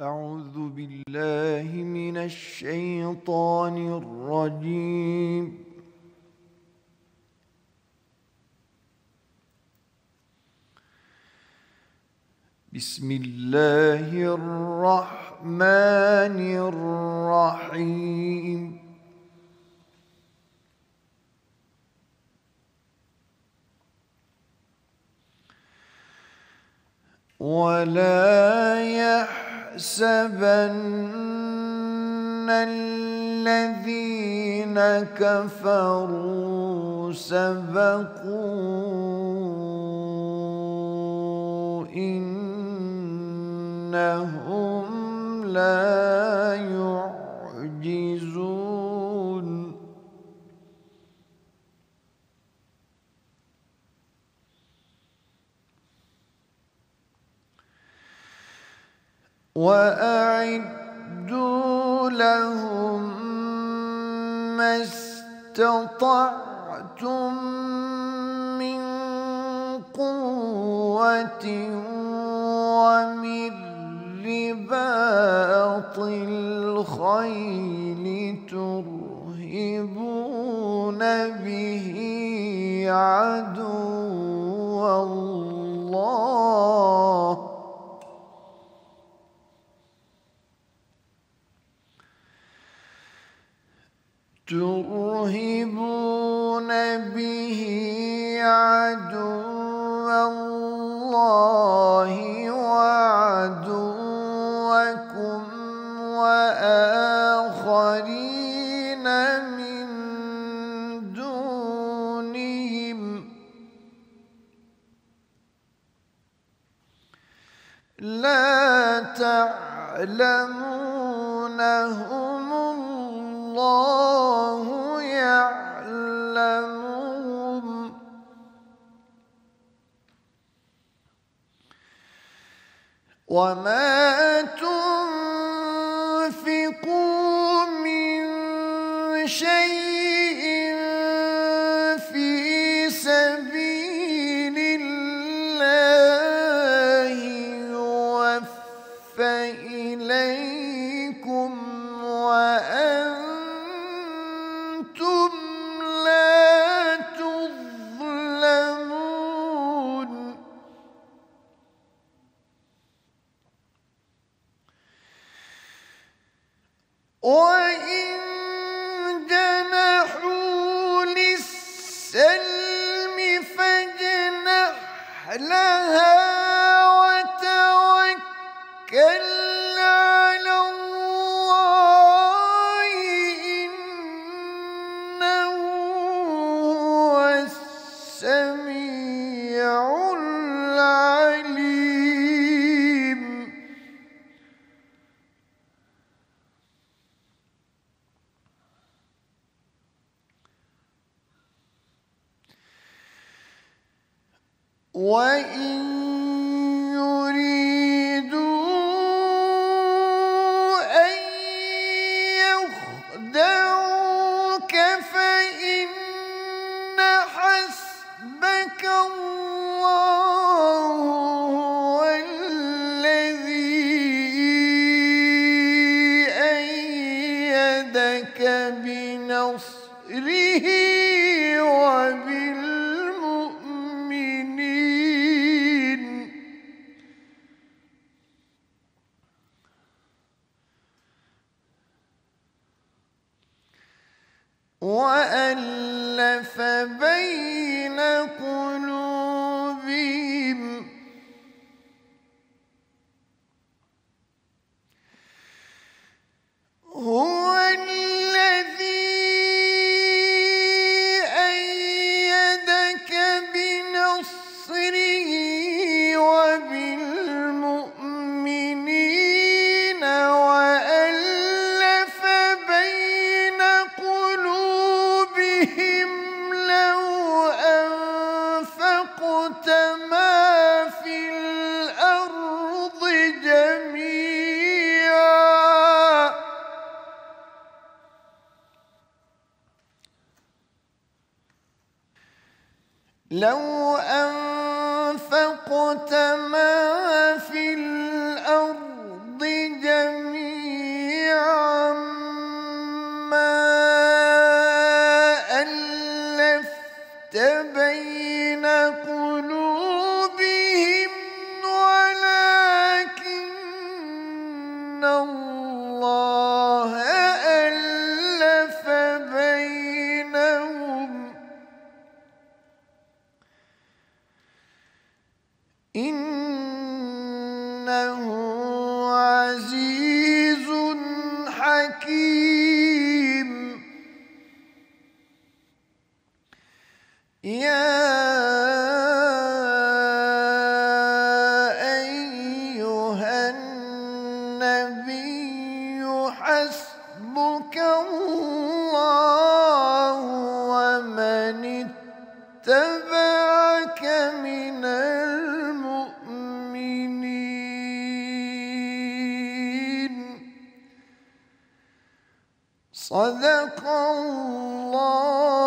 أعوذ بالله من الشيطان الرجيم. بسم الله الرحمن الرحيم. ولا يحسبن الذين كفروا سبقوا إنهم لا يعجزون. وأعدوا لهم ما استطعتم من قوة ومن رباط الخيل ترهبون به عدو الله وعدوكم وآخرين من دونهم لا تعلمونهم الله يعلمهم. وما تنفقوا من شيء في سبيل الله يوفى إليكم وأنتم لا تظلمون. وإن جنحوا للسلم فاجنح لها وتوكل على الله إنه هو السميع العليم. وإن يريدوا أن يخدعوك فإن حسبك الله هو الذي أيدك بنصره وألف بين قلوبهم هو الذي أيدك بنصره وبالمؤمنين وألف بين قلوبهم لو أنفقت ما في الأرض جميعا لو أنفقت ما في الأرض جميعا إنه عزيز حكيم. يا أيها النبي حسبك الله ومن اتبعك من المؤمنين. صدق الله